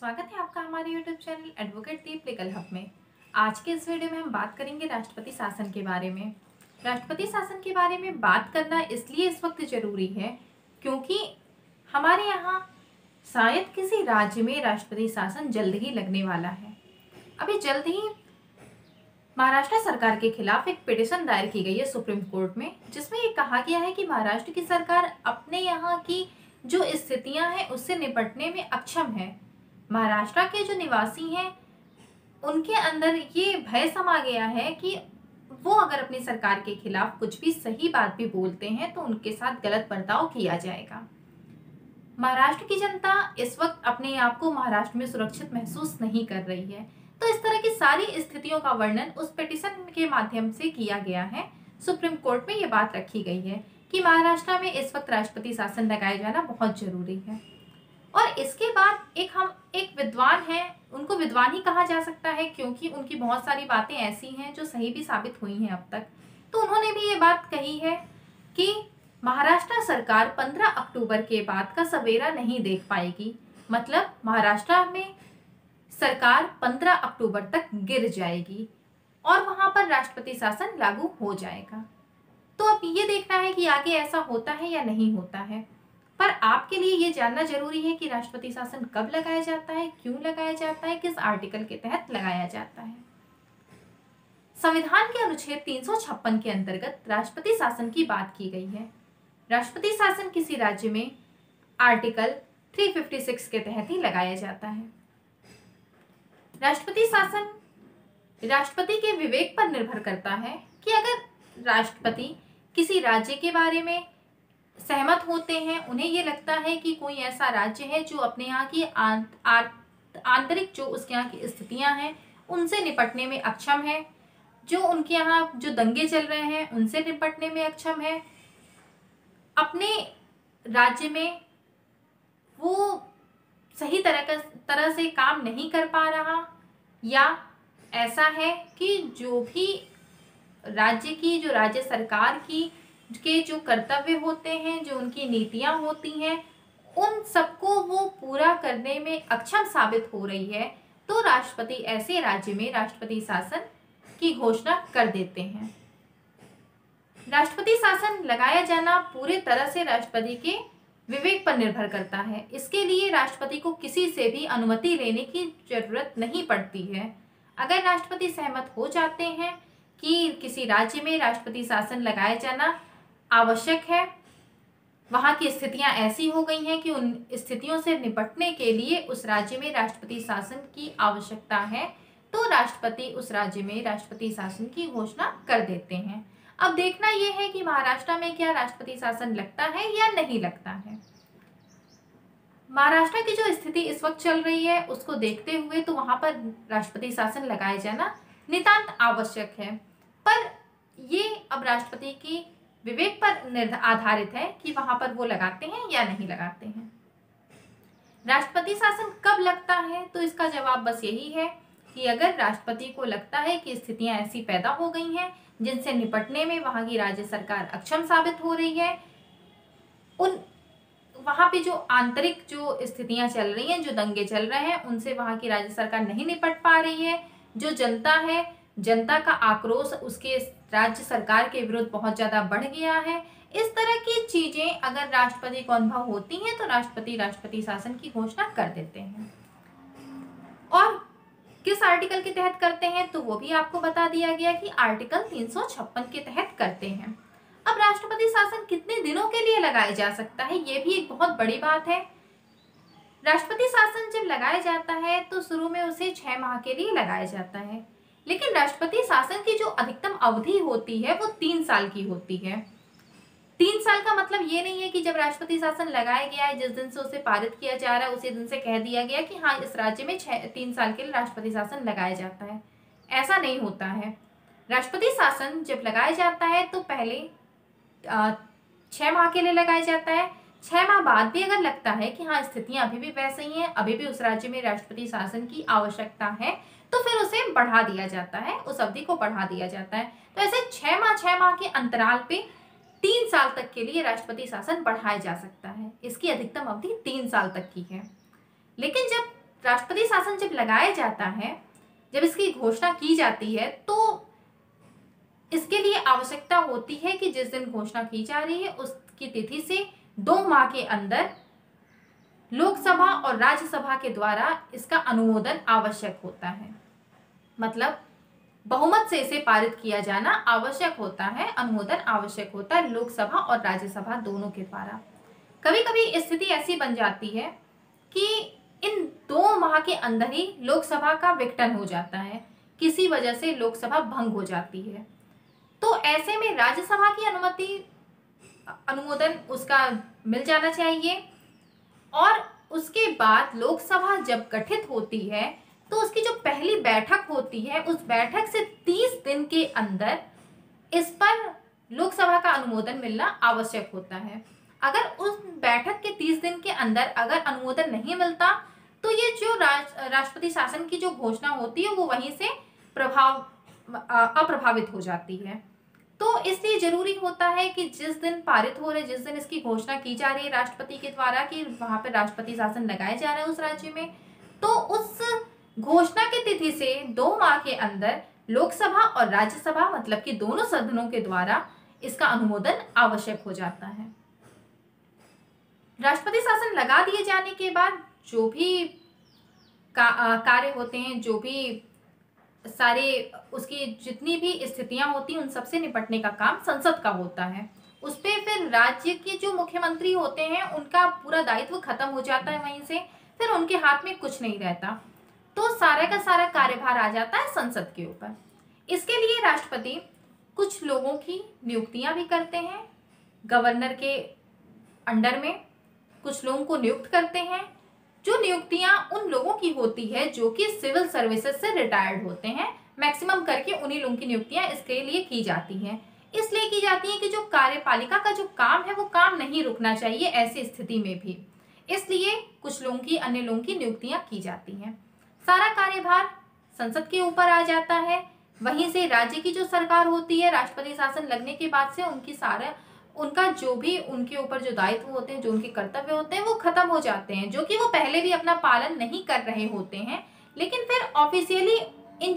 स्वागत है आपका हमारे YouTube channel advocate Deep legal hub में। आज के इस वीडियो में हम बात करेंगे राष्ट्रपति शासन के बारे में। राष्ट्रपति शासन के बारे में बात करना इसलिए इस वक्त जरूरी है क्योंकि हमारे यहाँ शायद किसी राज्य में राष्ट्रपति शासन जल्द ही लगने वाला है। अभी जल्द ही महाराष्ट्र सरकार के खिलाफ एक पिटीशन दायर की गई है सुप्रीम कोर्ट में, जिसमें ये कहा गया है कि महाराष्ट्र की सरकार अपने यहाँ की जो स्थितियां हैं उससे निपटने में अक्षम है। महाराष्ट्र के जो निवासी हैं उनके अंदर ये भय समा गया है कि वो अगर अपनी सरकार के खिलाफ कुछ भी सही बात भी बोलते हैं तो उनके साथ गलत बर्ताव किया जाएगा। महाराष्ट्र की जनता इस वक्त अपने आप को महाराष्ट्र में सुरक्षित महसूस नहीं कर रही है, तो इस तरह की सारी स्थितियों का वर्णन उस पिटीशन के माध्यम से किया गया है। सुप्रीम कोर्ट में ये बात रखी गई है कि महाराष्ट्र में इस वक्त राष्ट्रपति शासन लगाया जाना बहुत जरूरी है। और इसके बाद एक विद्वान है, उनको विद्वान ही कहा जा सकता है क्योंकि उनकी बहुत सारी बातें ऐसी हैं जो सही भी साबित हुई हैं अब तक। तो उन्होंने भी ये बात कही है कि महाराष्ट्र सरकार 15 अक्टूबर के बाद का सवेरा नहीं देख पाएगी। मतलब महाराष्ट्र में सरकार 15 अक्टूबर तक गिर जाएगी और वहां पर राष्ट्रपति शासन लागू हो जाएगा। तो अब ये देखना है कि आगे ऐसा होता है या नहीं होता है। पर आपके लिए ये जानना जरूरी है कि राष्ट्रपति शासन कब लगाया जाता है, क्यों लगाया जाता है, किस आर्टिकल के तहत लगाया जाता है। संविधान के अनुच्छेद 356 के अंतर्गत राष्ट्रपति शासन की बात की गई है। राष्ट्रपति शासन किसी राज्य में आर्टिकल 356 के तहत ही लगाया जाता है। राष्ट्रपति शासन राष्ट्रपति के विवेक पर निर्भर करता है कि अगर राष्ट्रपति किसी राज्य के बारे में सहमत होते हैं, उन्हें ये लगता है कि कोई ऐसा राज्य है जो अपने यहाँ की आंतरिक जो उसके यहाँ की स्थितियां हैं उनसे निपटने में अक्षम है, जो उनके यहाँ जो दंगे चल रहे हैं उनसे निपटने में अक्षम है, अपने राज्य में वो सही तरह से काम नहीं कर पा रहा, या ऐसा है कि जो भी राज्य सरकार की के जो कर्तव्य होते हैं, जो उनकी नीतियां होती हैं, उन सबको वो पूरा करने में अक्षम साबित हो रही है, तो राष्ट्रपति ऐसे राज्य में राष्ट्रपति शासन की घोषणा कर देते हैं। राष्ट्रपति शासन लगाया जाना पूरे तरह से राष्ट्रपति के विवेक पर निर्भर करता है। इसके लिए राष्ट्रपति को किसी से भी अनुमति लेने की जरूरत नहीं पड़ती है। अगर राष्ट्रपति सहमत हो जाते हैं कि किसी राज्य में राष्ट्रपति शासन लगाया जाना आवश्यक है, वहाँ की स्थितियाँ ऐसी हो गई हैं कि उन स्थितियों से निपटने के लिए उस राज्य में राष्ट्रपति शासन की आवश्यकता है, तो राष्ट्रपति उस राज्य में राष्ट्रपति शासन की घोषणा कर देते हैं। अब देखना यह है कि महाराष्ट्र में क्या राष्ट्रपति शासन लगता है या नहीं लगता है। महाराष्ट्र की जो स्थिति इस वक्त चल रही है उसको देखते हुए तो वहां पर राष्ट्रपति शासन लगाया जाना नितांत आवश्यक है। पर ये अब राष्ट्रपति की विवेक पर आधारित है कि वहां पर वो लगाते हैं या नहीं लगाते हैं। राष्ट्रपति शासन कब लगता है, तो इसका जवाब बस यही है कि अगर राष्ट्रपति को लगता है कि स्थितियां ऐसी पैदा हो गई हैं जिनसे निपटने में वहां की राज्य सरकार अक्षम साबित हो रही है, वहां पे जो आंतरिक जो स्थितियां चल रही हैं, जो दंगे चल रहे हैं, उनसे वहां की राज्य सरकार नहीं निपट पा रही है, जो जनता है, जनता का आक्रोश उसके राज्य सरकार के विरुद्ध बहुत ज्यादा बढ़ गया है, इस तरह की चीजें अगर राष्ट्रपति को अनुभव होती हैं तो राष्ट्रपति शासन की घोषणा कर देते हैं। और किस आर्टिकल के तहत करते हैं तो वो भी आपको बता दिया गया कि आर्टिकल 356 के तहत करते हैं। अब राष्ट्रपति शासन कितने दिनों के लिए लगाया जा सकता है, ये भी एक बहुत बड़ी बात है। राष्ट्रपति शासन जब लगाया जाता है तो शुरू में उसे 6 माह के लिए लगाया जाता है, लेकिन राष्ट्रपति शासन की जो अधिकतम अवधि होती है वो 3 साल की होती है। 3 साल का मतलब ये नहीं है कि जब राष्ट्रपति शासन लगाया गया है, जिस दिन से उसे पारित किया जा रहा है उसी दिन से कह दिया गया कि हाँ इस राज्य में 3 साल के लिए राष्ट्रपति शासन लगाया जाता है। ऐसा नहीं होता है। राष्ट्रपति शासन जब लगाया जाता है तो पहले 6 माह के लिए लगाया जाता है। 6 माह बाद भी अगर लगता है कि हाँ स्थितियां अभी भी वैसे ही हैं, अभी भी उस राज्य में राष्ट्रपति शासन की आवश्यकता है, तो फिर उसे बढ़ा दिया जाता है, उस अवधि को बढ़ा दिया जाता है। तो ऐसे 6 माह के अंतराल पे 3 साल तक के लिए राष्ट्रपति शासन बढ़ाया जा सकता है। इसकी अधिकतम अवधि 3 साल तक की है। लेकिन जब राष्ट्रपति शासन जब लगाया जाता है, जब इसकी घोषणा की जाती है, तो इसके लिए आवश्यकता होती है कि जिस दिन घोषणा की जा रही है उसकी तिथि से 2 माह के अंदर लोकसभा और राज्यसभा के द्वारा इसका अनुमोदन आवश्यक होता है। मतलब बहुमत से इसे पारित किया जाना आवश्यक होता है, अनुमोदन आवश्यक होता है लोकसभा और राज्यसभा दोनों के द्वारा। कभी कभी स्थिति ऐसी बन जाती है कि इन 2 माह के अंदर ही लोकसभा का विघटन हो जाता है, किसी वजह से लोकसभा भंग हो जाती है, तो ऐसे में राज्यसभा की अनुमोदन उसका मिल जाना चाहिए। और उसके बाद लोकसभा जब गठित होती है तो उसकी जो पहली बैठक होती है, उस बैठक से 30 दिन के अंदर इस पर लोकसभा का अनुमोदन मिलना आवश्यक होता है। अगर उस बैठक के 30 दिन के अंदर अगर अनुमोदन नहीं मिलता तो ये जो राष्ट्रपति शासन की जो घोषणा होती है वो वहीं से अप्रभावित हो जाती है। तो इसलिए जरूरी होता है कि जिस दिन पारित हो रहे, जिस दिन इसकी घोषणा की जा रही है राष्ट्रपति के द्वारा कि वहां पर राष्ट्रपति शासन लगाया जा रहा है उस राज्य में, तो उस घोषणा की तिथि से 2 माह के अंदर लोकसभा और राज्यसभा मतलब कि दोनों सदनों के द्वारा इसका अनुमोदन आवश्यक हो जाता है। राष्ट्रपति शासन लगा दिए जाने के बाद जो भी कार्य होते हैं, जो भी सारे उसकी जितनी भी स्थितियां होती हैं उन सबसे निपटने का काम संसद का होता है। उस पे फिर राज्य के जो मुख्यमंत्री होते हैं उनका पूरा दायित्व खत्म हो जाता है, वहीं से फिर उनके हाथ में कुछ नहीं रहता, तो सारा का सारा कार्यभार आ जाता है संसद के ऊपर। इसके लिए राष्ट्रपति कुछ लोगों की नियुक्तियां भी करते हैं, गवर्नर के अंडर में कुछ लोगों को नियुक्त करते हैं, जो नियुक्तियां उन लोगों की होती है जो कि सिविल सर्विसेज से रिटायर्ड होते हैं। मैक्सिमम करके उन्हीं लोगों की नियुक्तियां इसके लिए की जाती हैं। इसलिए की जाती है कि जो कार्यपालिका का जो काम है वो काम नहीं रुकना चाहिए ऐसी स्थिति में भी, इसलिए कुछ लोगों की, अन्य लोगों की नियुक्तियां की जाती हैं। सारा कार्यभार संसद के ऊपर आ जाता है। वहीं से राज्य की जो सरकार होती है राष्ट्रपति शासन लगने के बाद से उनका जो भी उनके ऊपर जो दायित्व होते हैं, जो उनके कर्तव्य होते हैं वो खत्म हो जाते हैं, जो कि वो पहले भी अपना पालन नहीं कर रहे होते हैं, लेकिन फिर ऑफिशियली इन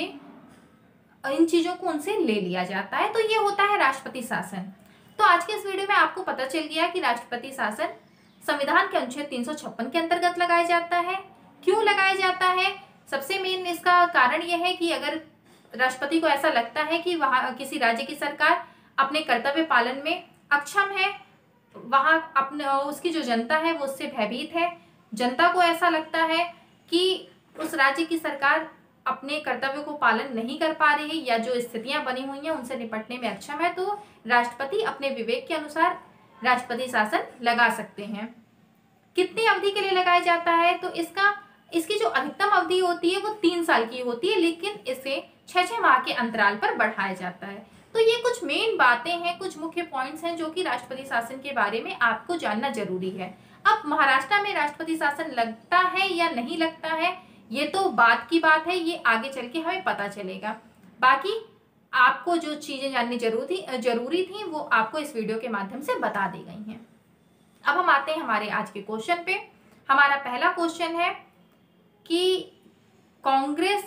चीजों को उनसे ले लिया जाता है। तो ये होता है राष्ट्रपति शासन। तो आज के इस वीडियो में आपको पता चल गया कि राष्ट्रपति शासन संविधान के अनुच्छेद 356 के अंतर्गत लगाया जाता है। क्यों लगाया जाता है? सबसे मेन इसका कारण यह है कि अगर राष्ट्रपति को ऐसा लगता है कि वहां किसी राज्य की सरकार अपने कर्तव्य पालन में अक्षम है, वहां अपने उसकी जो जनता है वो उससे भयभीत है, जनता को ऐसा लगता है कि उस राज्य की सरकार अपने कर्तव्य को पालन नहीं कर पा रही है या जो स्थितियां बनी हुई हैं उनसे निपटने में अक्षम है, तो राष्ट्रपति अपने विवेक के अनुसार राष्ट्रपति शासन लगा सकते हैं। कितनी अवधि के लिए लगाया जाता है? तो इसकी जो अधिकतम अवधि होती है वो 3 साल की होती है, लेकिन इसे 6-6 माह के अंतराल पर बढ़ाया जाता है। तो ये कुछ मेन बातें हैं, कुछ मुख्य पॉइंट्स हैं जो कि राष्ट्रपति शासन के बारे में आपको जानना जरूरी है। अब महाराष्ट्र में राष्ट्रपति शासन लगता है या नहीं लगता है ये तो बात की बात है, ये आगे चल के हमें पता चलेगा। बाकी आपको जो चीजें जाननी जरूरी थी वो आपको इस वीडियो के माध्यम से बता दी गई हैं। अब हम आते हैं हमारे आज के क्वेश्चन पे। हमारा पहला क्वेश्चन है कि कांग्रेस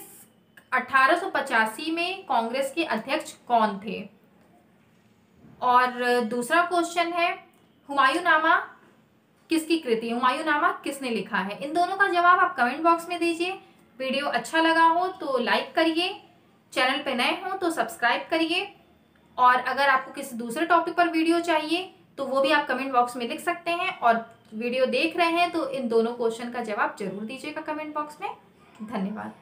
1885 में कांग्रेस के अध्यक्ष कौन थे? और दूसरा क्वेश्चन है हुमायूंनामा किसकी कृति, हुमायूंनामा किसने लिखा है? इन दोनों का जवाब आप कमेंट बॉक्स में दीजिए। वीडियो अच्छा लगा हो तो लाइक करिए, चैनल पे नए हो तो सब्सक्राइब करिए, और अगर आपको किसी दूसरे टॉपिक पर वीडियो चाहिए तो वो भी आप कमेंट बॉक्स में लिख सकते हैं। और वीडियो देख रहे हैं तो इन दोनों क्वेश्चन का जवाब जरूर दीजिएगा कमेंट बॉक्स में। धन्यवाद।